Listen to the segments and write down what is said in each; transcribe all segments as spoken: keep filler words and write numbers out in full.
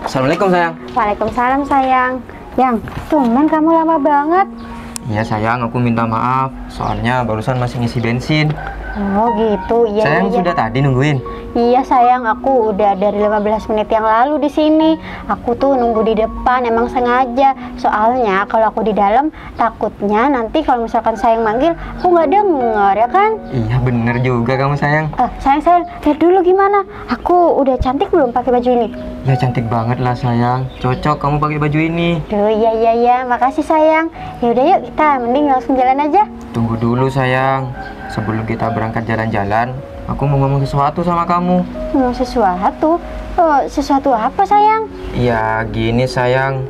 Assalamualaikum sayang. Waalaikumsalam sayang. Yang, tumben kamu lama banget. Iya sayang, aku minta maaf. Soalnya barusan masih ngisi bensin. Oh gitu, iya. Sayang iya, sudah tadi nungguin. Iya sayang, aku udah dari lima belas menit yang lalu di sini. Aku tuh nunggu di depan, emang sengaja. Soalnya kalau aku di dalam, takutnya nanti kalau misalkan sayang manggil, aku nggak denger ya kan? Iya bener juga kamu sayang. Eh, sayang sayang, lihat dulu gimana? Aku udah cantik belum pakai baju ini? Ya cantik banget lah sayang. Cocok kamu pakai baju ini. Duh, iya iya iya, makasih sayang. Yaudah yuk kita mending langsung jalan aja. Tunggu dulu sayang. Sebelum kita berangkat jalan-jalan, aku mau ngomong sesuatu sama kamu. Mau sesuatu? Oh, sesuatu apa sayang? Ya gini sayang,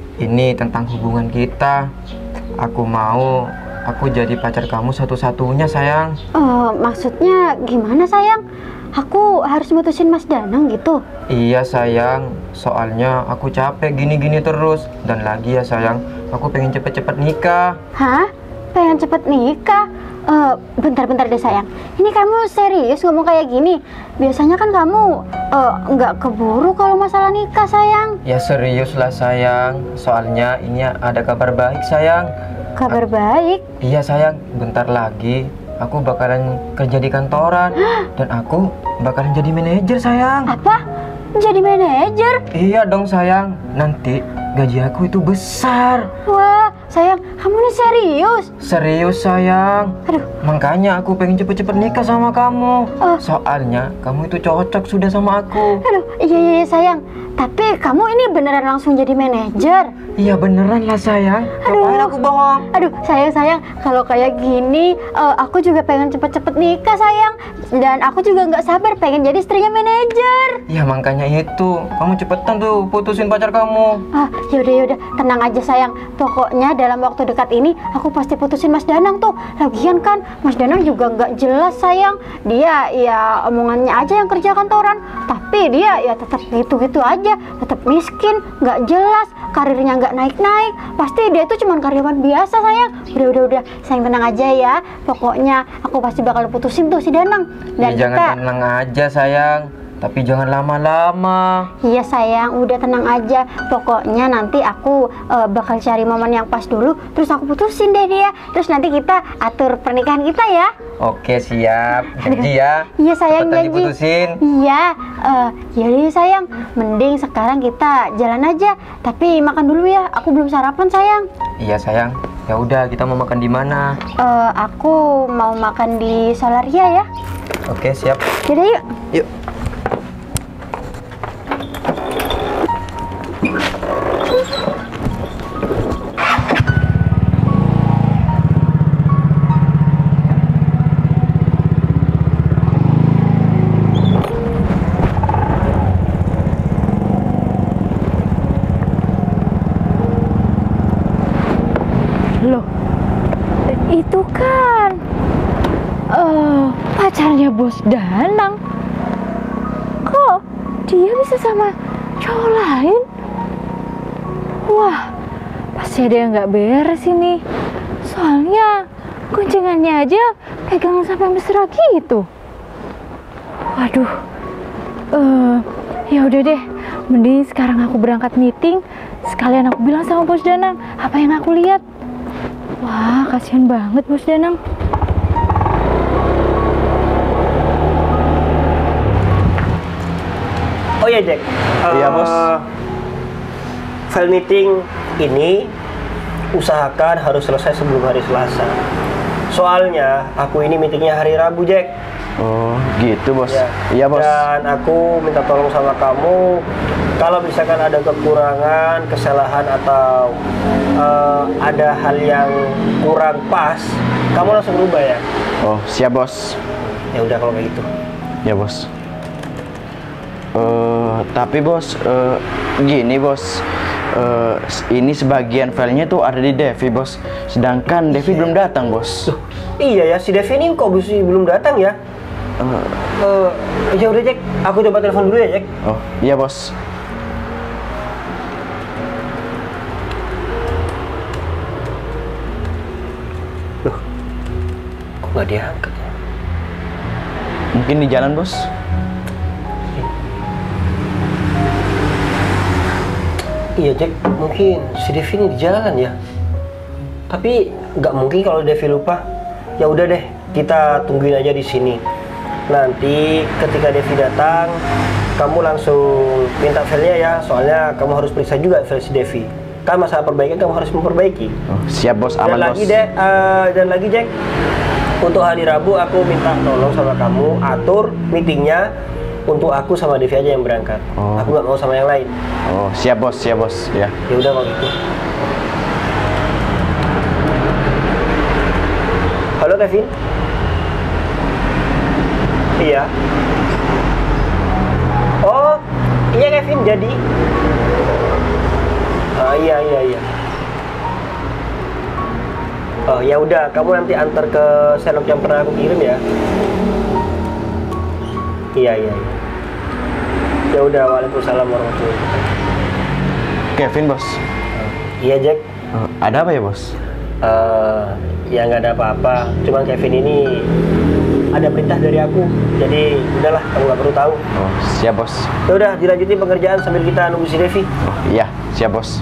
ini tentang hubungan kita. Aku mau aku jadi pacar kamu satu-satunya sayang. Oh, maksudnya gimana sayang? Aku harus mutusin Mas Danang gitu? Iya sayang, soalnya aku capek gini-gini terus. Dan lagi ya sayang, aku pengen cepet-cepet nikah. Hah? Pengen cepet nikah? Eh, bentar-bentar deh sayang. Ini kamu serius ngomong kayak gini? Biasanya kan kamu eh, nggak keburu kalau masalah nikah sayang. Ya serius lah sayang, soalnya ini ada kabar baik sayang. Kabar baik? Iya sayang, bentar lagi aku bakalan kerja di kantoran. Dan aku bakalan jadi manajer sayang. Apa? Jadi manajer? Iya dong sayang, nanti gaji aku itu besar. Wah, sayang, kamu nih serius? Serius sayang. Aduh. Makanya aku pengen cepet-cepet nikah sama kamu. Oh. Soalnya kamu itu cocok sudah sama aku. Aduh, iya iya sayang. Tapi kamu ini beneran langsung jadi manajer? Iya beneran lah sayang. Aduh. Ngapain aku bohong? Aduh, sayang sayang, kalau kayak gini, eh, aku juga pengen cepet-cepet nikah sayang. Dan aku juga nggak sabar pengen jadi istrinya manajer. Ya makanya itu, kamu cepetan tuh putusin pacar kamu. Ah, yaudah yaudah, tenang aja sayang. Pokoknya dalam waktu dekat ini aku pasti putusin Mas Danang tuh. Lagian kan Mas Danang juga nggak jelas sayang. Dia ya omongannya aja yang kerja kantoran. Tapi dia ya tetap gitu-gitu aja, tetap miskin, nggak jelas, karirnya nggak naik-naik. Pasti dia itu cuma karyawan biasa sayang. Udah udah udah, sayang tenang aja ya. Pokoknya aku pasti bakal putusin tuh si Danang. Dan Ya jangan kita... tenang aja sayang, tapi jangan lama-lama. Iya sayang, udah tenang aja. Pokoknya nanti aku uh, bakal cari momen yang pas dulu, terus aku putusin deh dia. Terus nanti kita atur pernikahan kita ya. Oke siap, janji ya. Iya sayang, Cepetan janji. diputusin. Iya, uh, yaudah sayang. Mending sekarang kita jalan aja. Tapi makan dulu ya, aku belum sarapan sayang. Iya sayang. Ya udah, kita mau makan di mana? Uh, aku mau makan di Solaria ya. Oke siap. Yaudah yuk. Yuk. Loh, itu kan uh, pacarnya Bos Danang. Kok dia bisa sama cowok lain? Wah, pasti ada yang nggak beres ini. Soalnya guncingannya aja pegang sampai mesra gitu. Waduh, uh, ya udah deh. Mending sekarang aku berangkat meeting. Sekalian aku bilang sama Bos Danang apa yang aku lihat. Wah, kasihan banget Bos Danang. Oh ya Jack. Iya, Bos. File meeting ini usahakan harus selesai sebelum hari Selasa. Soalnya aku ini meetingnya hari Rabu Jack. Oh gitu bos. Ya. Iya bos. Dan aku minta tolong sama kamu, kalau misalkan ada kekurangan, kesalahan atau uh, ada hal yang kurang pas, kamu langsung rubah ya. Oh siap bos. Ya udah kalau kayak gitu. Ya bos. Uh, tapi bos, uh, gini bos, uh, ini sebagian filenya tuh ada di Devi bos, sedangkan Devi Iya. belum datang bos. Duh, iya ya, si Devi ini kok bisa belum datang ya? Uh, Uh, ya udah Jack, aku coba telepon dulu ya Jack. oh iya bos. Loh, kok nggak diangkat ya? Mungkin di jalan bos. Iya Jack, mungkin si Devi ini di jalan ya. Tapi nggak mungkin kalau Devi lupa. Ya udah deh, kita tungguin aja di sini. Nanti ketika Devi datang, kamu langsung minta filenya ya. Soalnya kamu harus periksa juga file si Devi. Kan masalah perbaikan kamu harus memperbaiki. Oh, siap bos, Dan aman lagi bos. deh, uh, dan lagi Jack, untuk hari Rabu aku minta tolong sama kamu atur meetingnya untuk aku sama Devi aja yang berangkat. Oh. Aku nggak mau sama yang lain. Oh, siap bos, siap bos. Ya. Ya udah kalau gitu. Halo Kevin. Iya. Oh, iya Kevin, jadi. Ah iya iya iya. Oh ya udah, kamu nanti antar ke Sherlock yang pernah aku kirim ya. Iya iya. iya. Ya udah, waalaikumsalam warahmatullahi wabarakatuh. Kevin bos. Iya Jack. Oh, ada apa ya bos? Eh, ya nggak ada apa-apa. Cuman Kevin ini ada perintah dari aku. Jadi udahlah, kamu nggak perlu tahu. Oh, siap bos. Ya udah, dilanjutin pekerjaan sambil kita nunggu si Devi. Oh, iya, siap bos.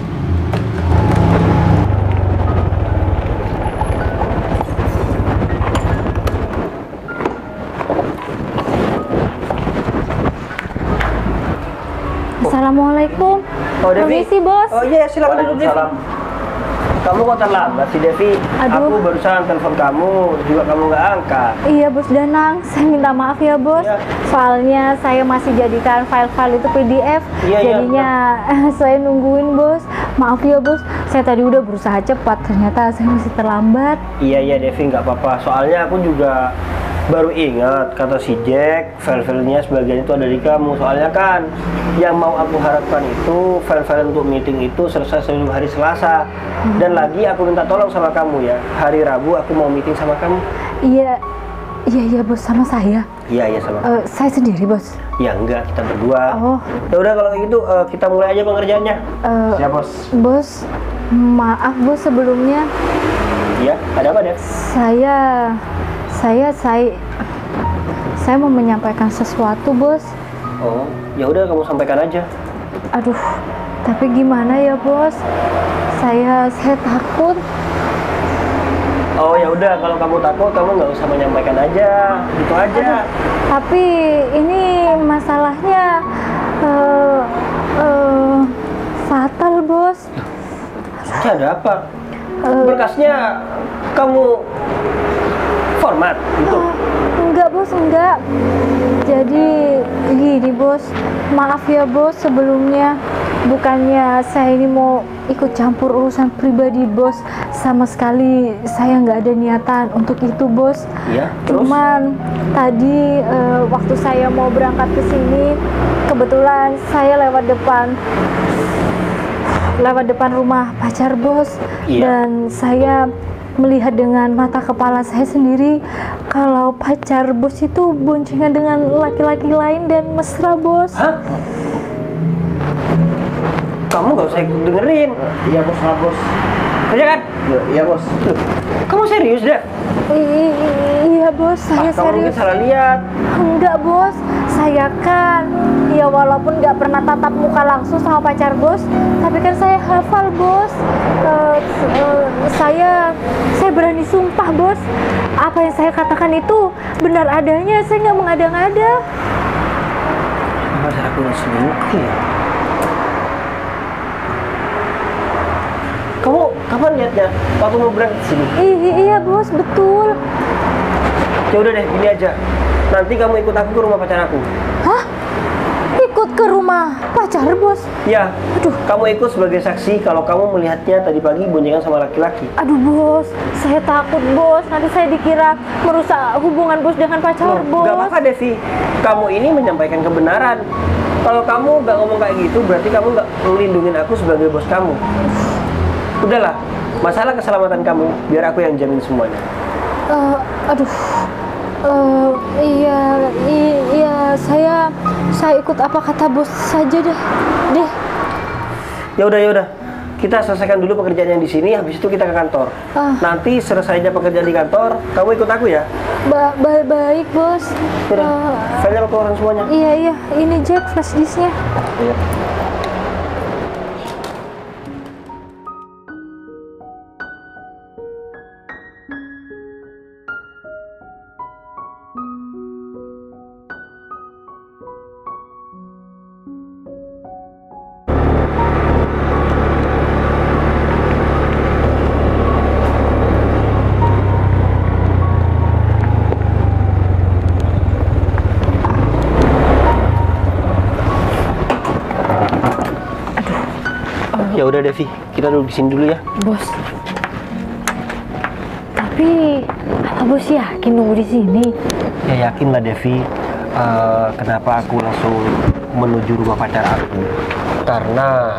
Assalamualaikum. Oh Devi. Permisi bos. Oh iya, silakan duduk Devi. Kamu kok terlambat sih Devi? Aduh. Aku barusan telepon kamu, juga kamu nggak angkat. Iya bos Danang, saya minta maaf ya bos. Iya. Soalnya saya masih jadikan file-file itu P D F. Iya, iya, Jadinya saya nungguin bos. Maaf ya bos, saya tadi udah berusaha cepat, ternyata saya masih terlambat. Iya iya Devi, nggak apa-apa. Soalnya aku juga baru ingat kata si Jack, file-filenya sebagian itu ada di kamu. Soalnya kan yang mau aku harapkan itu file-file untuk meeting itu selesai sebelum hari Selasa. Dan lagi aku minta tolong sama kamu ya, hari Rabu aku mau meeting sama kamu. Iya, iya iya bos, sama saya. Iya iya sama. Eh, saya sendiri bos. Ya enggak, kita berdua. Oh. Ya udah kalau gitu eh, kita mulai aja pengerjaannya. Eh, Siap bos. bos, maaf bos sebelumnya. Iya, ada apa Dev? Saya, saya, saya, saya mau menyampaikan sesuatu bos. Oh, ya udah kamu sampaikan aja. Aduh, tapi gimana ya bos? Saya, saya takut. Oh ya udah, kalau kamu takut kamu nggak usah menyampaikan aja, gitu aja. Tapi ini masalahnya eh eh, fatal bos. Ini ada apa? Eh, Berkasnya kamu format gitu. Enggak bos, enggak. Jadi gini bos, maaf ya bos sebelumnya. Bukannya saya ini mau ikut campur urusan pribadi bos, sama sekali saya nggak ada niatan untuk itu bos. Iya, terus? Cuman tadi eh, waktu saya mau berangkat ke sini, kebetulan saya lewat depan lewat depan rumah pacar bos. Iya. Dan saya melihat dengan mata kepala saya sendiri kalau pacar bos itu boncengan dengan laki-laki lain dan mesra bos. Hah? Kamu nggak usah ikut dengerin. Iya bos, maaf bos. Kerja kan? Iya bos. Loh, kamu serius deh? I- i- iya bos, saya Ah, kamu mungkin serius. salah lihat. Enggak bos, saya kan ya walaupun nggak pernah tatap muka langsung sama pacar bos, tapi kan saya hafal bos. Eh, eh, saya saya berani sumpah bos, apa yang saya katakan itu benar adanya, saya nggak mengada-ngada. Masa aku nggak selingkuh ya? Kamu kapan lihatnya? Waktu mau berangkat ke sini? I- i- iya bos, betul. Ya udah deh, gini aja. Nanti kamu ikut aku ke rumah pacar aku. Hah? Ikut ke rumah pacar bos? Ya, Aduh. kamu ikut sebagai saksi kalau kamu melihatnya tadi pagi boncengan sama laki-laki. Aduh bos, saya takut bos, nanti saya dikira merusak hubungan bos dengan pacar bos. Gak apa-apa Devi, kamu ini menyampaikan kebenaran. Kalau kamu gak ngomong kayak gitu, berarti kamu gak melindungi aku sebagai bos kamu. Udahlah, masalah keselamatan kamu, biar aku yang jamin semuanya. Eh, aduh, Eh, iya, i- iya, saya, saya ikut apa kata bos saja deh, deh. Ya udah, ya udah. Kita selesaikan dulu pekerjaan yang di sini, habis itu kita ke kantor. Ah. Nanti selesainya pekerjaan di kantor, kamu ikut aku ya. Ba- ba- baik bos. Udah, Eh, filenya aku keluarin semuanya. iya iya, ini Jack flash disknya. Iya. Ya udah Devi, kita duduk di sini dulu ya. Bos. Tapi apa bos yakin nunggu di sini? Ya yakin lah Devi. Uh, kenapa aku langsung menuju rumah pacar aku? Karena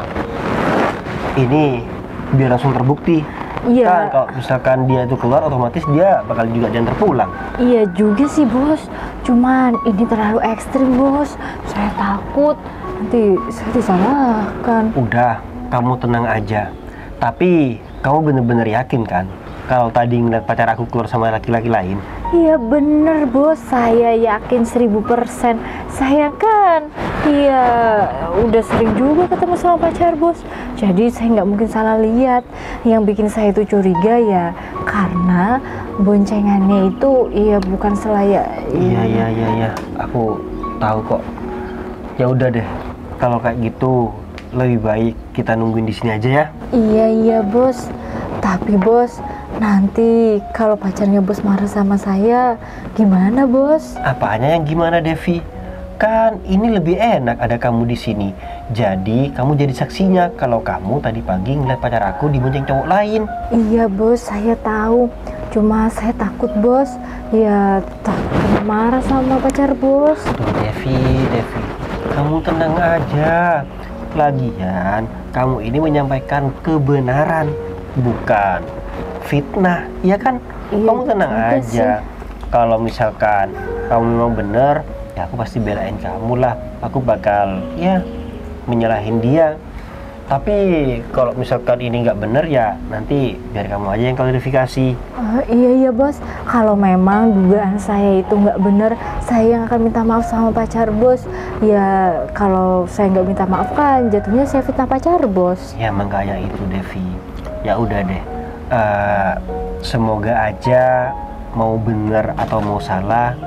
ini biar langsung terbukti. Iya. Kan kalau misalkan dia itu keluar, otomatis dia bakal juga diantar pulang. Iya juga sih bos. Cuman ini terlalu ekstrim bos. Saya takut nanti saya disalahkan. Udah, kamu tenang aja. Tapi kamu bener-bener yakin kan kalau tadi ngeliat pacar aku keluar sama laki-laki lain? Iya bener bos, saya yakin seribu persen. Saya kan, iya udah sering juga ketemu sama pacar bos. Jadi saya nggak mungkin salah lihat. Yang bikin saya itu curiga ya karena boncengannya itu iya bukan selayak. Iya iya iya iya, aku tahu kok. Ya udah deh, kalau kayak gitu lebih baik kita nungguin di sini aja ya. Iya iya bos. Tapi bos, nanti kalau pacarnya bos marah sama saya, gimana bos? Apanya yang gimana Devi? Kan ini lebih enak ada kamu di sini. Jadi kamu jadi saksinya kalau kamu tadi pagi ngeliat pacar aku dibonceng cowok lain. Iya bos, saya tahu. Cuma saya takut bos. Ya takut marah sama pacar bos. Tuh Devi, Devi, kamu tenang aja. Lagian kamu ini menyampaikan kebenaran, bukan fitnah, iya kan? Iya, Kamu tenang juga aja. sih. Kalau misalkan kamu memang bener, ya aku pasti belain kamu lah. Aku bakal ya menyalahin dia. Tapi kalau misalkan ini nggak bener ya nanti biar kamu aja yang klarifikasi. Oh, iya iya bos. Kalau memang dugaan saya itu nggak bener, saya yang akan minta maaf sama pacar bos. Ya kalau saya nggak minta maaf kan jatuhnya saya fitnah pacar bos. Ya makanya itu Devi. Ya udah deh. Uh, semoga aja mau bener atau mau salah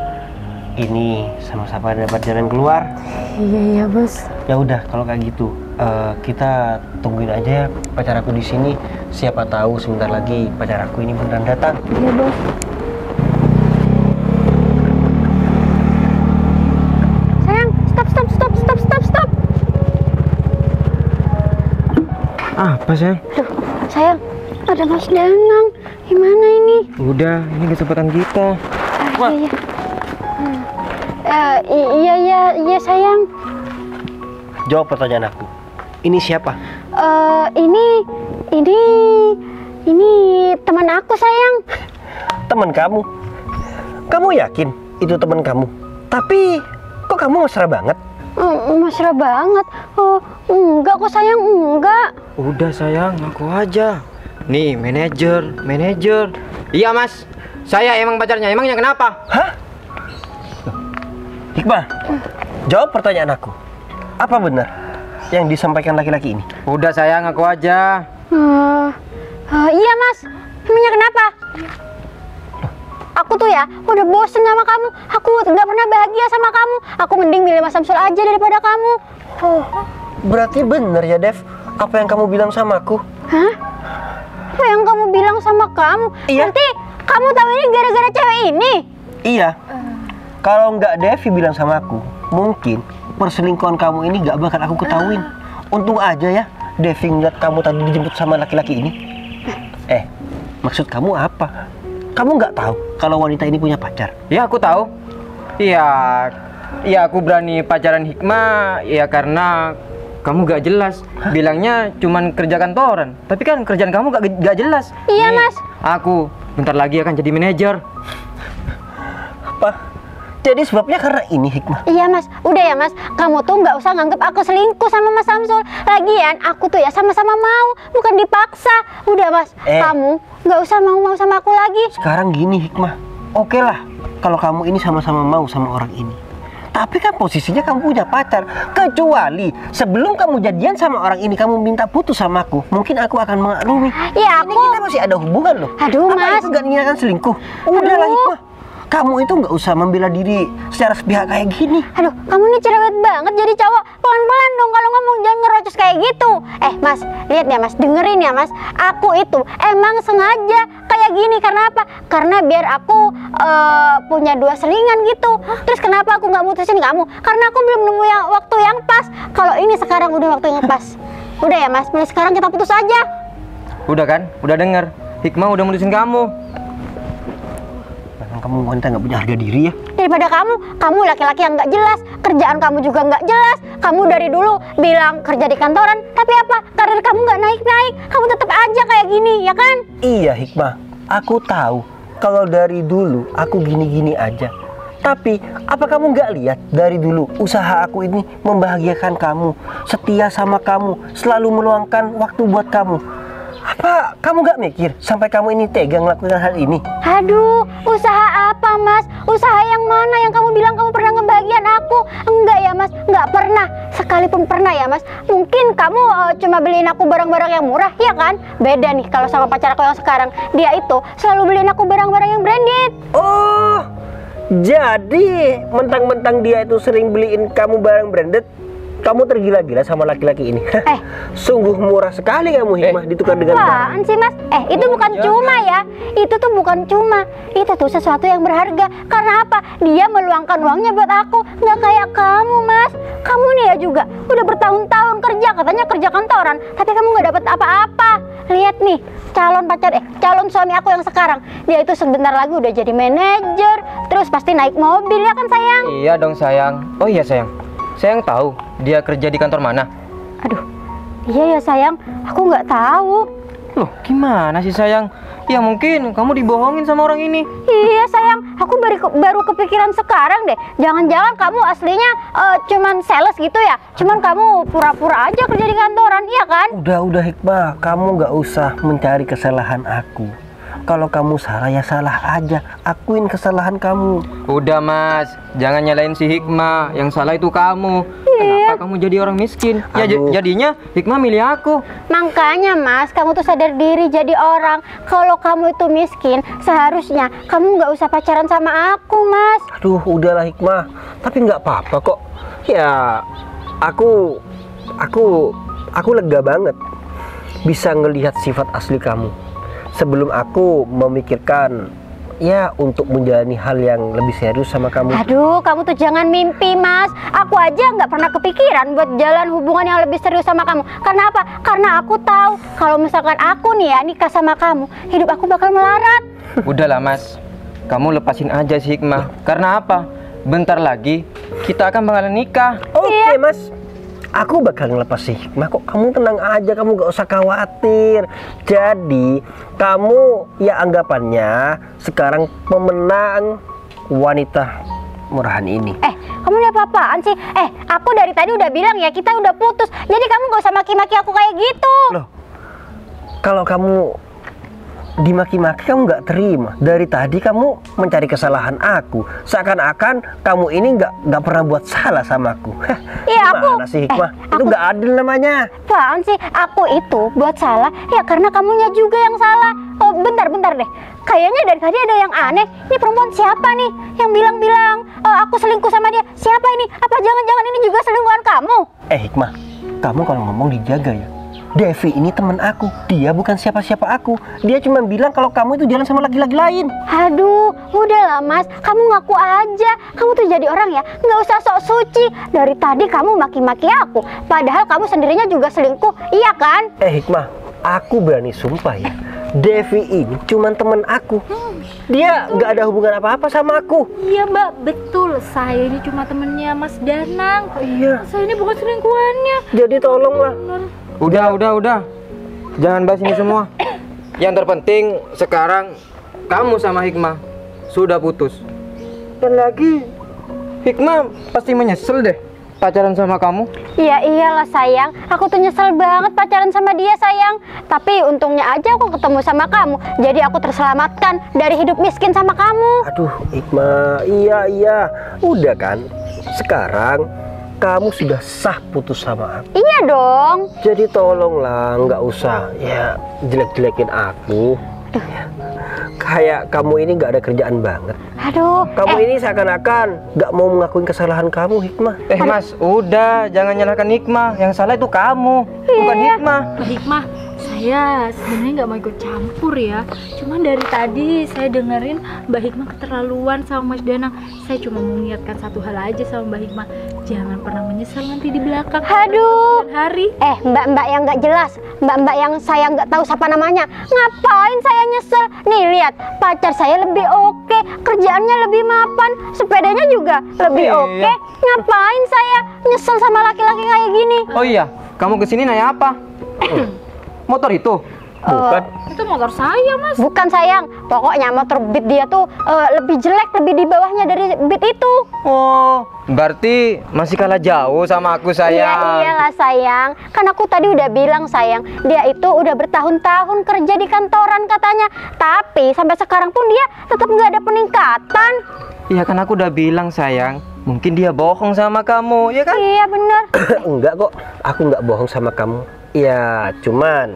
ini sama-sama dapat jalan keluar. Iya iya bos. Ya udah kalau kayak gitu uh, kita tungguin aja ya pacar aku di sini. Siapa tahu sebentar lagi pacar aku ini beneran datang. Iya bos. Sayang, stop stop stop stop stop stop. Apa sayang? Aduh, sayang, ada Mas Danang. Gimana ini? Udah, ini kesempatan kita. Ah, iya, iya. Hmm. Eh, i- iya iya iya sayang. Jawab pertanyaan aku. Ini siapa? Eh, ini ini ini teman aku sayang. Teman kamu. Kamu yakin itu teman kamu? Tapi kok kamu mesra banget? Mm, mesra banget. Oh, enggak kok sayang, enggak. Udah sayang, ngaku aja. Nih, manajer, manajer. Iya mas, saya emang pacarnya. Emangnya kenapa? Hah? Loh, Hikmah, jawab pertanyaan aku. Apa benar yang disampaikan laki-laki ini? Udah sayang, ngaku aja. Eh, eh, iya mas. Emangnya kenapa? Aku tuh ya udah bosen sama kamu. Aku nggak pernah bahagia sama kamu. Aku mending milih Mas Samsul aja daripada kamu. Oh, berarti benar ya Dev apa yang kamu bilang sama aku? Hah? Apa yang kamu bilang sama kamu? Iya. Berarti kamu tahu ini gara-gara cewek ini? Iya. Kalau nggak Devi bilang sama aku, mungkin perselingkuhan kamu ini nggak bakal aku ketahuin. Untung aja ya Devi ngeliat kamu tadi dijemput sama laki-laki ini. Eh, maksud kamu apa? Kamu nggak tahu kalau wanita ini punya pacar? Ya aku tahu. Iya, iya aku berani pacaran Hikmah. Ya karena kamu gak jelas. Bilangnya cuman kerja kantoran. Tapi kan kerjaan kamu gak, gak jelas. Iya, Nih, Mas. Aku bentar lagi akan jadi manajer. Apa? Jadi sebabnya karena ini Hikmah. Iya mas, udah ya mas, kamu tuh nggak usah nganggep aku selingkuh sama Mas Samsul. Lagian aku tuh ya sama-sama mau, bukan dipaksa. Udah mas, Eh. kamu nggak usah mau-mau sama aku lagi. Sekarang gini Hikmah, oke lah kalau kamu ini sama-sama mau sama orang ini. Tapi kan posisinya kamu punya pacar. Kecuali sebelum kamu jadian sama orang ini kamu minta putus sama aku, mungkin aku akan mengaklumi. Ya Ini aku, kita masih ada hubungan loh. Aduh, Apa Mas. itu gak niatan selingkuh? Udahlah Hikmah, kamu itu nggak usah membela diri secara sepihak kayak gini. aduh, kamu nih cerewet banget jadi cowok. Pelan-pelan dong kalau ngomong, jangan ngerocos kayak gitu. Eh mas, lihat ya mas, dengerin ya mas. Aku itu emang sengaja kayak gini karena apa? Karena biar aku eh, punya dua selingan gitu. Terus kenapa aku nggak mutusin kamu? Karena aku belum nemu yang waktu yang pas. Kalau ini sekarang udah waktu yang pas. Udah ya Mas, mulai sekarang kita putus aja. Udah kan? Udah denger. Hikmah udah mutusin kamu. Memang kamu wanita nggak punya harga diri ya? Daripada kamu, kamu laki-laki yang nggak jelas, kerjaan kamu juga nggak jelas. Kamu dari dulu bilang kerja di kantoran, tapi apa? Karir kamu nggak naik-naik, kamu tetap aja kayak gini, ya kan? Iya Hikmah, aku tahu kalau dari dulu aku gini-gini aja. Tapi apa kamu nggak lihat dari dulu usaha aku ini membahagiakan kamu, setia sama kamu, selalu meluangkan waktu buat kamu. Apa kamu nggak mikir sampai kamu ini tega ngelakuin hal ini? Aduh, usaha apa Mas? Usaha yang mana yang kamu bilang kamu pernah ngebahagiain aku? Enggak ya Mas, nggak pernah. Sekalipun pernah ya Mas, mungkin kamu uh, cuma beliin aku barang-barang yang murah, ya kan? Beda nih kalau sama pacar aku yang sekarang. Dia itu selalu beliin aku barang-barang yang branded. Oh, jadi mentang-mentang dia itu sering beliin kamu barang branded, kamu tergila-gila sama laki-laki ini. Eh, sungguh murah sekali kamu Hikmah Eh. ditukar dengan apaan sih Mas? Eh, itu bukan cuma ya. Itu tuh bukan cuma. Itu tuh sesuatu yang berharga. Karena apa? Dia meluangkan uangnya buat aku. Nggak kayak kamu Mas. Kamu nih ya juga udah bertahun-tahun kerja, katanya kerja kantoran, tapi kamu nggak dapat apa-apa. Lihat nih, calon pacar eh calon suami aku yang sekarang. Dia itu sebentar lagi udah jadi manajer, terus pasti naik mobil ya kan sayang? Iya dong sayang. Oh iya sayang. Sayang tahu dia kerja di kantor mana? Aduh, iya ya sayang, aku nggak tahu. Loh, gimana sih sayang? Ya mungkin kamu dibohongin sama orang ini. Iya sayang, aku baru baru kepikiran sekarang deh. Jangan-jangan kamu aslinya eh, cuman sales gitu ya? Cuman kamu pura-pura aja kerja di kantoran, iya kan? Udah, udah Hikmah, kamu nggak usah mencari kesalahan aku. Kalau kamu salah ya salah aja, akuin kesalahan kamu. Udah Mas, jangan nyalain si Hikmah. Yang salah itu kamu. Iya. Kenapa kamu jadi orang miskin? Ya j- Aduh. jadinya Hikmah milih aku. Makanya Mas, kamu tuh sadar diri jadi orang. Kalau kamu itu miskin, seharusnya kamu nggak usah pacaran sama aku Mas. Aduh, udahlah Hikmah, tapi nggak apa-apa kok. Ya, aku, aku, aku lega banget bisa ngelihat sifat asli kamu. Sebelum aku memikirkan ya untuk menjalani hal yang lebih serius sama kamu. Aduh, kamu tuh jangan mimpi Mas. Aku aja nggak pernah kepikiran buat jalan hubungan yang lebih serius sama kamu. Karena apa? Karena aku tahu kalau misalkan aku nih ya nikah sama kamu, hidup aku bakal melarat. Udahlah Mas, kamu lepasin aja si Hikmah. Karena apa? Bentar lagi kita akan bakalan nikah. Oke Mas, aku bakal ngelepas si Hikmah kok. Kamu tenang aja, kamu gak usah khawatir. Jadi kamu ya anggapannya sekarang pemenang wanita murahan ini. Eh, kamu ini apa-apaan sih? Eh, aku dari tadi udah bilang ya kita udah putus. Jadi kamu gak usah maki-maki aku kayak gitu. Loh, kalau kamu dimaki-maki kamu nggak terima. Dari tadi kamu mencari kesalahan aku, seakan-akan kamu ini nggak nggak pernah buat salah sama aku. Iya, aku- Gimana sih Hikmah? eh, Itu aku- nggak adil namanya. Apaan sih? Aku itu buat salah ya karena kamunya juga yang salah. Oh, bentar-bentar deh. Kayaknya dari tadi ada yang aneh. Ini perempuan siapa nih yang bilang-bilang "Oh, aku selingkuh sama dia? Siapa ini? Apa jangan-jangan ini juga selingkuhan kamu?" Eh Hikmah, kamu kalau ngomong dijaga ya. Devi ini teman aku, dia bukan siapa-siapa aku. Dia cuma bilang kalau kamu itu jalan sama laki-laki lain. Aduh, udahlah Mas, kamu ngaku aja. Kamu tuh jadi orang ya, nggak usah sok suci. Dari tadi kamu maki-maki aku, padahal kamu sendirinya juga selingkuh, iya kan? Eh Hikmah, aku berani sumpah ya, Devi ini cuma teman aku. Dia nggak ada hubungan apa-apa sama aku. Iya mbak, betul. Saya ini cuma temennya Mas Danang. Iya, Saya ini bukan selingkuhannya. jadi tolonglah. Udah, udah, udah. Jangan bahas ini semua. Yang terpenting sekarang kamu sama Hikmah sudah putus. Dan lagi Hikmah pasti menyesal deh pacaran sama kamu. Iya iyalah sayang, aku tuh nyesel banget pacaran sama dia sayang. Tapi untungnya aja aku ketemu sama kamu, jadi aku terselamatkan dari hidup miskin sama kamu. Aduh Hikmah, iya iya, udah kan. Sekarang kamu sudah sah putus sama aku. Iya dong. Jadi tolonglah, nggak usah ya jelek-jelekin aku. Ya, kayak kamu ini nggak ada kerjaan banget. Aduh, Kamu eh, ini seakan-akan nggak mau mengakuin kesalahan kamu, Hikmah. Eh Mas, udah jangan nyalahkan Hikmah. Yang salah itu kamu, bukan Iya. Hikmah. Mbak Hikmah, saya saya sebenarnya nggak mau ikut campur ya. Cuman dari tadi saya dengerin Mbak Hikmah keterlaluan sama Mas Danang. Saya cuma mau mengingatkan satu hal aja sama Mbak Hikmah, jangan pernah menyesal nanti di belakang. Aduh. Kemudian hari. Eh, mbak-mbak yang nggak jelas, mbak-mbak yang saya nggak tahu siapa namanya. Ngapain saya nyesel? Nih lihat, pacar saya lebih oke, kerjaannya lebih mapan, sepedanya juga lebih Iya. oke. Ngapain saya nyesel sama laki-laki kayak gini? Oh iya, kamu kesini nanya apa? Motor itu? Bukan. Itu motor saya, Mas. Bukan sayang, pokoknya motor Beat dia tuh eh, lebih jelek, lebih di bawahnya dari Beat itu. Oh, berarti masih kalah jauh sama aku Iya sayang. iyalah sayang, kan aku tadi udah bilang sayang, dia itu udah bertahun-tahun kerja di kantoran katanya, tapi sampai sekarang pun dia tetap nggak ada peningkatan. Iya kan aku udah bilang sayang, mungkin dia bohong sama kamu, ya kan? Iya bener. Enggak kok, aku nggak bohong sama kamu. Ya, cuman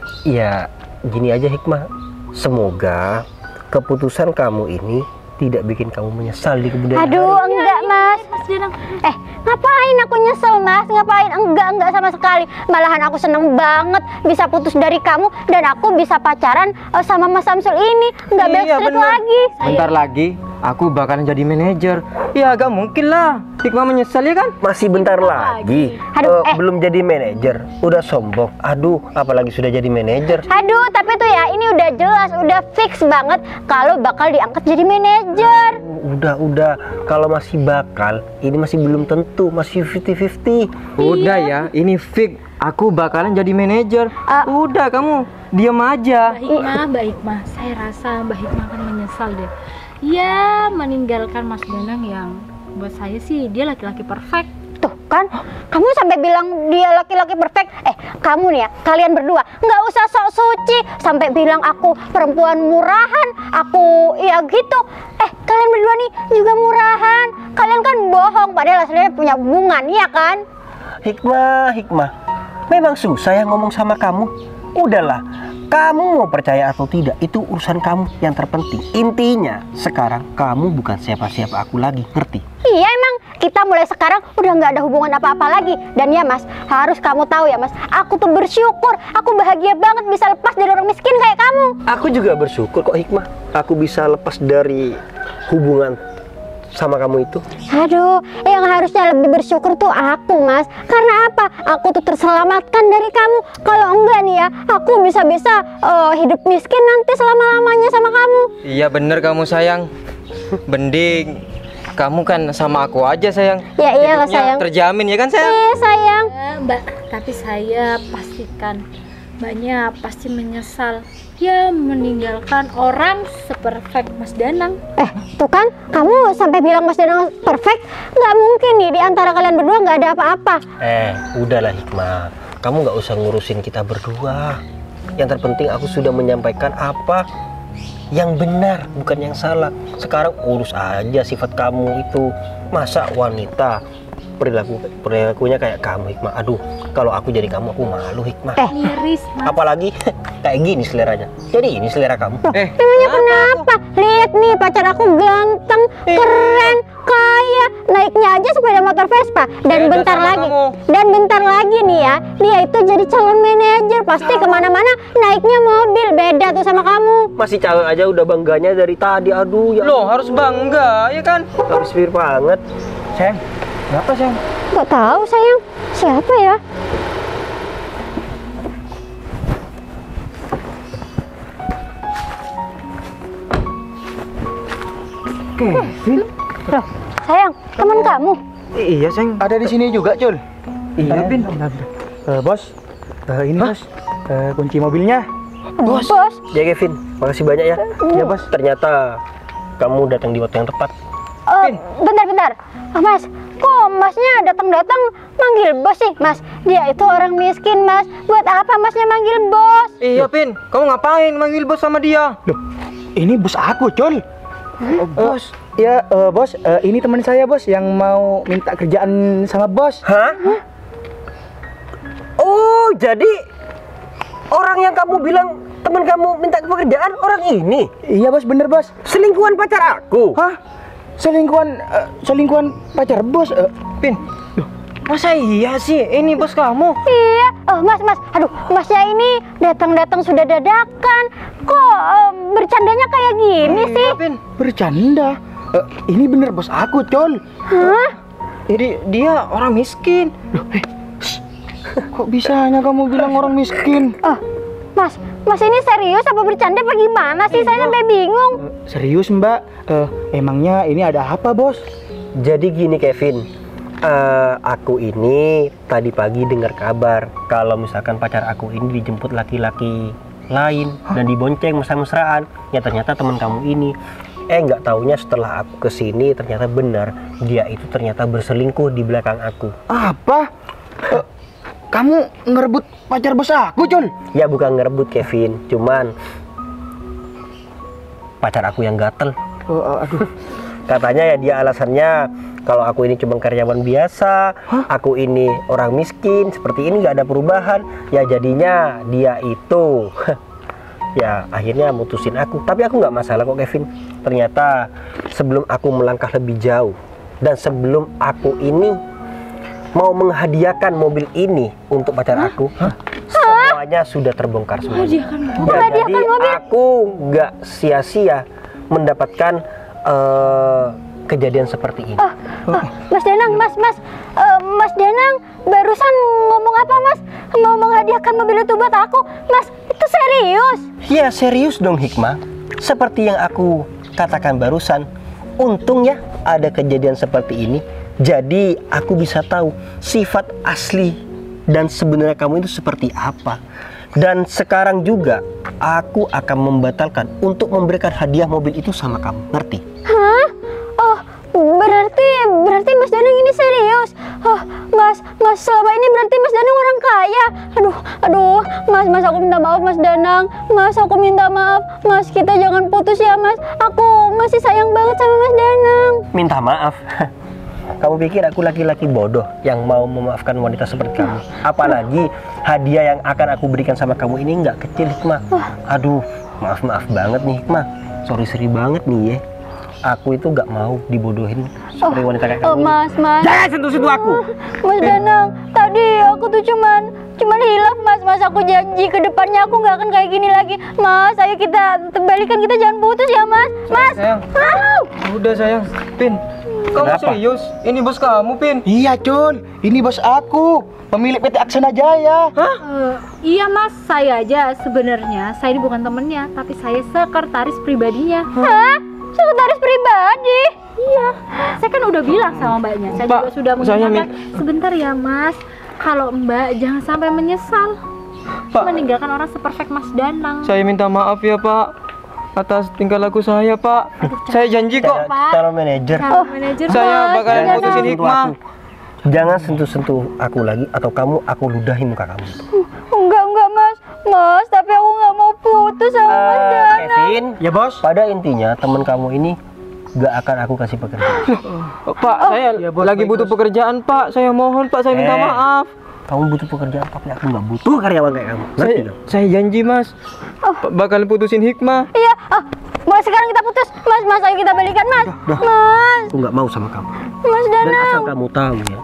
ya gini aja Hikmah. Semoga keputusan kamu ini tidak bikin kamu menyesal di kemudian hari. Aduh enggak mas. Mas Danang. Eh ngapain aku nyesel mas? Ngapain? Enggak enggak sama sekali. Malahan aku seneng banget bisa putus dari kamu dan aku bisa pacaran eh, sama Mas Samsul ini. Enggak Iya, backstreet bener. lagi. Bentar lagi aku bakalan jadi manajer. Ya agak mungkin lah Hikmah menyesal ya kan? Masih bentar lagi. Aduh, Eh, eh. belum jadi manajer, udah sombong. Aduh, apalagi sudah jadi manajer. Aduh, tapi tuh ya ini udah jelas, udah fix banget kalau bakal diangkat jadi manajer. Udah, udah. Kalau masih bakal, ini masih belum tentu, masih fifty fifty. Udah ya, ini fix. Aku bakalan jadi manajer. Ah. Udah kamu diam aja. Mbak Hikmah, Mbak Hikmah, saya rasa Mbak Hikmah akan menyesal deh. Ya, meninggalkan Mas Danang yang buat saya sih dia laki-laki perfect. Tuh kan, kamu sampai bilang dia laki-laki perfect. Eh, kamu nih ya, kalian berdua nggak usah sok suci sampai bilang aku perempuan murahan, aku ya gitu. Eh, kalian berdua nih juga murahan. Kalian kan bohong, padahal aslinya punya hubungan, ya kan? Hikmah, Hikmah. Memang susah ya ngomong sama kamu. Udahlah, kamu mau percaya atau tidak, itu urusan kamu. Yang terpenting, intinya sekarang kamu bukan siapa-siapa aku lagi, ngerti? Iya emang, kita mulai sekarang udah nggak ada hubungan apa-apa lagi. Dan ya mas, harus kamu tahu ya mas, aku tuh bersyukur, aku bahagia banget bisa lepas dari orang miskin kayak kamu. Aku juga bersyukur kok Hikmah, aku bisa lepas dari hubungan sama kamu itu. Aduh, yang harusnya lebih bersyukur tuh aku mas. Karena apa? Aku tuh terselamatkan dari kamu. Kalau enggak nih ya, aku bisa-bisa eh, hidup miskin nanti selama-lamanya sama kamu. Iya bener kamu sayang. Mending kamu kan sama aku aja sayang. Ya iyalah Hidupnya sayang. terjamin ya kan sayang? Iya sayang. Ya, Mbak, tapi saya pastikan Mbaknya pasti menyesal ya meninggalkan orang seperfect Mas Danang. Eh, tuh kan, kamu sampai bilang Mas Danang perfect. Nggak mungkin nih, di antara kalian berdua nggak ada apa-apa. Eh, udahlah Hikmah, kamu nggak usah ngurusin kita berdua. Yang terpenting aku sudah menyampaikan apa yang benar, bukan yang salah. Sekarang urus aja sifat kamu itu. Masa wanita perilaku perilakunya kayak kamu Hikmah. Aduh, kalau aku jadi kamu aku malu Hikmah. Eh. Miris, Mas. Apalagi kayak gini seleranya. Jadi ini selera kamu. Eh, Emangnya kenapa? Lihat nih, pacar aku ganteng, keren, kaya, naiknya aja sepeda motor Vespa. Dan Beda bentar sama lagi, kamu. dan bentar lagi nih ya, dia itu jadi calon manajer. Pasti kemana-mana naiknya mobil. Beda tuh sama kamu. Masih calon aja udah bangganya dari tadi. Aduh ya. Loh harus bangga ya kan? Harus mir banget. Sayang, kenapa sayang? Gak tahu sayang, siapa ya? Kevin? Loh, sayang, teman kamu. Iya sayang. Ada di sini juga, Cul. Iya Pin. Eh, bos, eh, ini bos, eh, kunci mobilnya. Bos. Ya Kevin, makasih banyak ya. Ya bos, ternyata kamu datang di waktu yang tepat. Eh, bentar-bentar. Ah, mas, kok masnya datang-datang manggil bos sih? Mas, dia itu orang miskin, mas. Buat apa masnya manggil bos? Iya Pin, kamu ngapain manggil bos sama dia? Loh, ini bos aku, Cul. Oh, bos. Ya, eh, bos, eh, ini teman saya, bos, yang mau minta kerjaan sama bos. Hah? Oh, jadi orang yang kamu bilang teman kamu minta pekerjaan orang ini Iya, bos, bener, bos. selingkuhan pacar aku. Hah? Selingkuhan, eh, selingkuhan pacar bos? Eh, Pin, Masa iya sih? Ini bos kamu? Iya. Oh, Mas, Mas. Aduh, Masnya ini datang-datang sudah dadakan. Kok eh, bercandanya kayak gini sih? Pin. Bercanda. Eh, ini bener bos aku, Col. Hah? Jadi dia orang miskin. Loh, eh, shh. Kok bisanya kamu bilang orang miskin? Oh, Mas, Mas ini serius apa bercanda apa gimana sih? Saya sampai bingung. Eh, serius mbak, Eh, emangnya ini ada apa bos? Jadi gini Kevin, eh, aku ini tadi pagi dengar kabar kalau misalkan pacar aku ini dijemput laki-laki lain dan dibonceng mesra-mesraan. Ya ternyata teman kamu ini. Eh nggak taunya setelah aku kesini ternyata benar dia itu ternyata berselingkuh di belakang aku. Apa? Eh, kamu ngerebut pacar bos aku, Col? Ya bukan ngerebut Kevin, cuman pacar aku yang gatel. Oh, aduh. Katanya ya dia alasannya kalau aku ini cuma karyawan biasa, aku ini orang miskin, seperti ini nggak ada perubahan. Ya jadinya dia itu ya akhirnya mutusin aku. Tapi aku nggak masalah kok Kevin. Ternyata sebelum aku melangkah lebih jauh dan sebelum aku ini mau menghadiahkan mobil ini untuk pacar aku, semuanya sudah terbongkar semua. Ya, jadi aku nggak sia-sia mendapatkan uh, kejadian seperti ini. Oh, oh, Mas Danang, Mas, Mas, uh, Mas Danang barusan ngomong apa Mas? Mau menghadiahkan mobil itu buat aku, Mas? Itu serius? Ya serius dong Hikmah. Seperti yang aku katakan barusan. Untung ya ada kejadian seperti ini. Jadi aku bisa tahu sifat asli dan sebenarnya kamu itu seperti apa. Dan sekarang juga aku akan membatalkan untuk memberikan hadiah mobil itu sama kamu. Ngerti? Hah? Oh, berarti berarti Mas Danang ini serius. Oh, Mas, Mas selama ini berarti Mas Danang orang kaya. Aduh, aduh, Mas, Mas aku minta maaf Mas Danang. Mas aku minta maaf. Mas kita jangan putus ya Mas. Aku masih sayang banget sama Mas Danang. Minta maaf. Kamu pikir aku laki-laki bodoh yang mau memaafkan wanita seperti kamu? Apalagi hadiah yang akan aku berikan sama kamu ini nggak kecil Hikmah. Aduh, maaf-maaf banget nih Hikmah. Sorry-sorry banget nih ya. Aku itu nggak mau dibodohin seperti wanita kayak Oh, kamu. Mas, Mas. Jangan sentuh-sentuh aku. Mas Danang, tadi aku tuh cuman cuman hilaf Mas. Mas aku janji ke depannya aku nggak akan kayak gini lagi. Mas, ayo kita balikan, kita jangan putus ya Mas. Mas. Sayang. Au! Udah sayang. Pin, kamu Kenapa? serius? Ini bos kamu, Pin. Iya, Col. Ini bos aku, pemilik P T Aksana Jaya. Hah? Eh, iya mas, saya aja sebenarnya saya ini bukan temennya, tapi saya sekretaris pribadinya. Hah? Sekretaris pribadi? Iya, saya kan udah bilang sama mbaknya, saya Pak, juga sudah saya mengingatkan. Sebentar ya mas, kalau mbak jangan sampai menyesal Pak, meninggalkan orang seperfect Mas Danang. saya minta maaf ya, Pak, atas tingkah laku saya, Pak. Saya janji kok. Pak. Calon manajer. Calon manajer Saya Mas. bakalan Jangan putusin sentuh Hikmah. aku. Jangan sentuh-sentuh aku lagi atau kamu aku ludahin muka kamu. Enggak, enggak Mas. Mas, tapi aku nggak mau putus sama Mas Eh, Danang. Kevin, Ya, bos. pada intinya teman kamu ini gak akan aku kasih pekerjaan. Pak, saya lagi butuh pekerjaan, Pak. Saya mohon, Pak, saya minta Eh. maaf. Kamu butuh pekerjaan tapi aku nggak butuh karyawan kayak kamu. Ngerti Saya, dong? saya janji, Mas. Pak bakal putusin Hikmah. Iya, ah, Mas sekarang kita putus. Mas, Mas ayo kita balikan Mas. Mas, Aku nggak mau sama kamu. Mas Dan asal Danang. kamu tahu ya,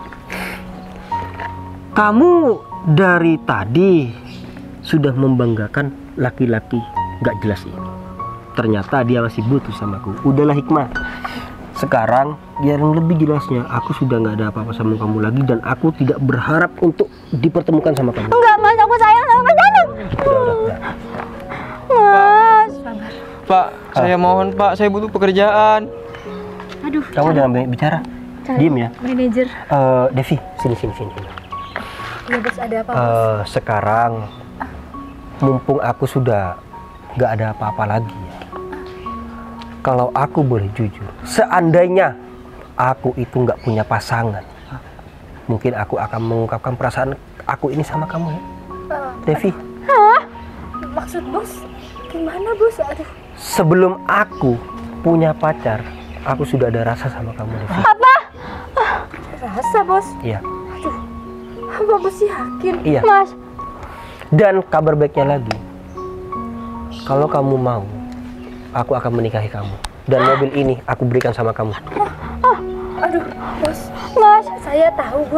kamu dari tadi sudah membanggakan laki-laki nggak jelas ini. Ternyata dia masih butuh sama aku. Udahlah Hikmah. Sekarang yang lebih jelasnya, aku sudah nggak ada apa-apa sama kamu lagi dan aku tidak berharap untuk dipertemukan sama kamu. Enggak Mas, aku sayang sama Mas Danang. Udah, udah, udah. Mas. Pak, saya mohon, Pak. Saya butuh pekerjaan. Aduh, Kamu jangan banyak bicara. Diem ya. manajer. Eh, Devi, sini sini sini. sini. Ya bos, ada apa? Eh, sekarang mumpung aku sudah nggak ada apa-apa lagi ya. Kalau aku boleh jujur, seandainya aku itu nggak punya pasangan, mungkin aku akan mengungkapkan perasaan aku ini sama kamu ya, Devi. Maksud bos gimana bos? Aduh. Sebelum aku punya pacar, aku sudah ada rasa sama kamu, Devi. Rasa bos? Iya, Apa bos yakin? iya. Mas. Dan kabar baiknya lagi, kalau kamu mau, aku akan menikahi kamu. Dan mobil ini aku berikan sama kamu. Aduh bos, Mas. saya tahu bos,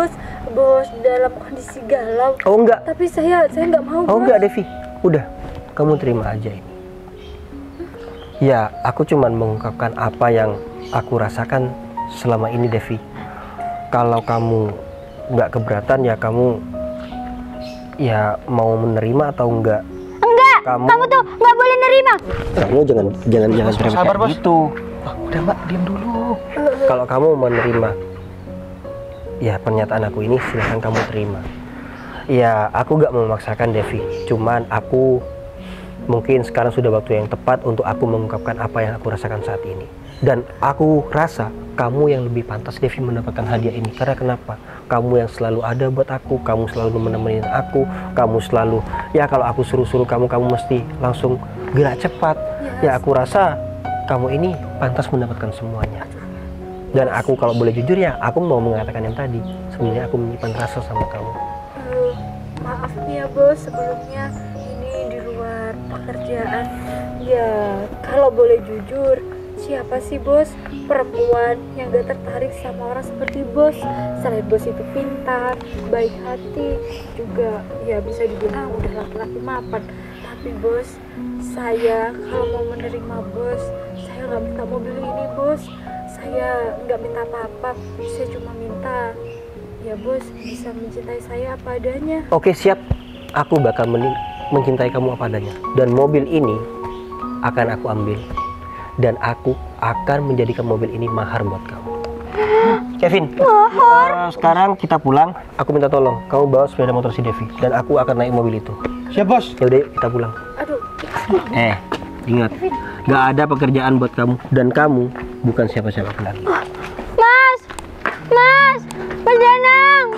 bos dalam kondisi galau. Oh enggak. Tapi saya saya nggak mau, Oh bos. enggak Devi, udah, kamu terima aja ini. Ya, aku cuman mengungkapkan apa yang aku rasakan selama ini Devi. Kalau kamu nggak keberatan ya kamu ya mau menerima atau enggak? Enggak, Kamu, kamu tuh nggak boleh nerima. kamu jangan jangan jangan Bos, teriak sabar, kayak Bos. gitu. Ah, udah Mbak, diam dulu. Kalau kamu menerima, ya pernyataan aku ini silahkan kamu terima. Ya, aku gak memaksakan Devi. Cuman aku mungkin sekarang sudah waktu yang tepat untuk aku mengungkapkan apa yang aku rasakan saat ini. Dan aku rasa kamu yang lebih pantas Devi mendapatkan hadiah ini. Karena kenapa? Kamu yang selalu ada buat aku, kamu selalu menemani aku, kamu selalu, ya kalau aku suruh-suruh kamu, kamu mesti langsung gerak cepat. Ya aku rasa kamu ini pantas mendapatkan semuanya. Dan aku kalau boleh jujur ya, aku mau mengatakan yang tadi. Sebenarnya aku menyimpan rasa sama kamu. Aduh, maaf nih ya bos, sebelumnya ini di luar pekerjaan. Ya, kalau boleh jujur, siapa sih bos perempuan yang gak tertarik sama orang seperti bos? Selain bos itu pintar, baik hati, juga ya bisa dibilang udah laki-laki mapan. Tapi bos, saya kalau mau menerima bos, saya nggak minta mobil ini bos. Saya nggak minta apa-apa, saya cuma minta ya bos bisa mencintai saya apa adanya. Oke siap, aku bakal men- mencintai kamu apa adanya. Dan mobil ini akan aku ambil. Dan aku akan menjadikan mobil ini mahar buat kamu. Kevin, uh, sekarang kita pulang. Aku minta tolong, kamu bawa sepeda motor si Devi. Dan aku akan naik mobil itu. Siap, Bos. Ya udah, yuk, kita pulang. Aduh, Eh, ingat, gak ada pekerjaan buat kamu. Dan kamu bukan siapa-siapa lagi. Mas, Mas, Mas Danang.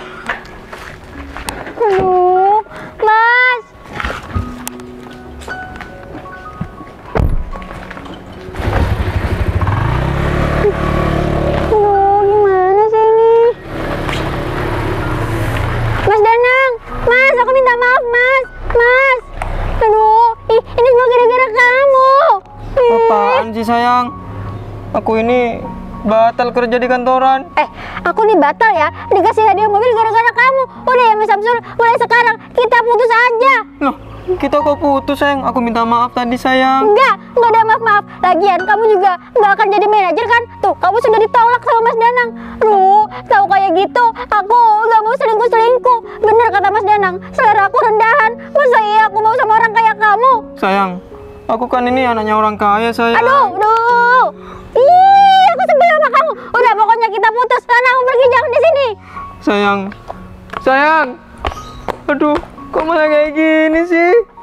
Aduh, Mas. Aduh, gimana sih ini? Mas Danang, Mas, aku minta maaf, Mas. Mas, aduh, ih, ini semua gara-gara kamu. Ih. Apaan sih sayang? Aku ini batal kerja di kantoran. Eh, aku nih batal ya dikasih hadiah mobil gara-gara kamu. Udah ya Mas Samsul, mulai sekarang kita putus aja. Loh, kita kok putus sayang? Aku minta maaf tadi sayang. Enggak, enggak ada maaf-maaf. Lagian kamu juga enggak akan jadi manajer kan? Tuh, kamu sudah ditolak sama Mas Danang. Duh, tahu kayak gitu, aku enggak mau selingkuh-selingkuh. Bener kata Mas Danang, selera aku rendahan. Masa iya aku mau sama orang kayak kamu? Sayang, aku kan ini anaknya orang kaya sayang. Aduh, duh. Ih, aku sebel sama kamu. Udah, pokoknya kita putus. Karena aku pergi, jangan di sini. Sayang, sayang. Aduh, kok malah kayak gini sih?